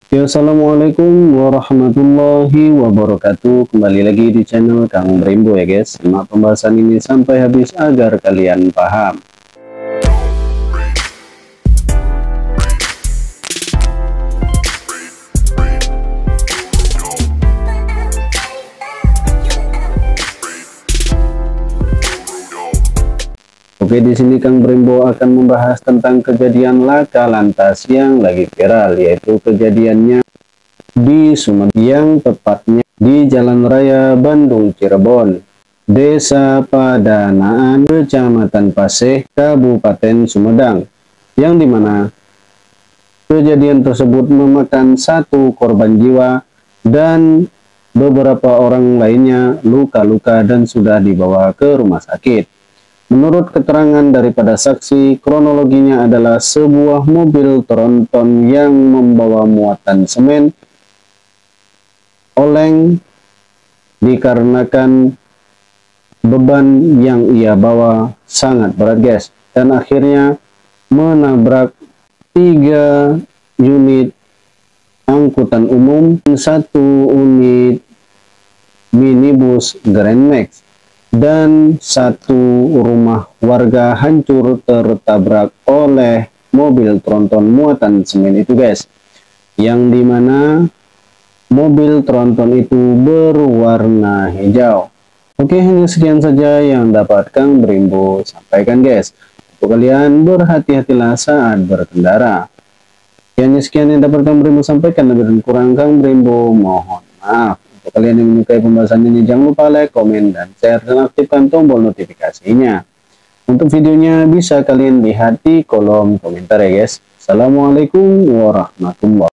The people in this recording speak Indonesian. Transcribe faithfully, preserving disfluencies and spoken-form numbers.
Ya, assalamualaikum warahmatullahi wabarakatuh. Kembali lagi di channel Kang Brembo ya guys. Simak pembahasan ini sampai habis agar kalian paham. Oke, di sini Kang Brembo akan membahas tentang kejadian laka lantas yang lagi viral, yaitu kejadiannya di Sumedang, yang tepatnya di Jalan Raya Bandung Cirebon, Desa Padanaan, Kecamatan Paseh, Kabupaten Sumedang, yang dimana kejadian tersebut memakan satu korban jiwa dan beberapa orang lainnya luka-luka dan sudah dibawa ke rumah sakit. Menurut keterangan daripada saksi, kronologinya adalah sebuah mobil tronton yang membawa muatan semen oleng dikarenakan beban yang ia bawa sangat berat guys, dan akhirnya menabrak tiga unit angkutan umum, satu unit minibus Grand Max, dan satu rumah warga hancur tertabrak oleh mobil tronton muatan semen itu guys, yang dimana mobil tronton itu berwarna hijau. Oke, hanya sekian saja yang dapat Kang Brembo sampaikan guys. Untuk kalian berhati-hatilah saat berkendara. Hanya sekian yang dapat Kang Brembo sampaikan, lebih dan kurang Kang Brembo mohon maaf. Untuk kalian yang menyukai pembahasan ini, jangan lupa like, komen, dan share, dan aktifkan tombol notifikasinya. Untuk videonya bisa kalian lihat di kolom komentar ya guys. Assalamualaikum warahmatullahi wabarakatuh.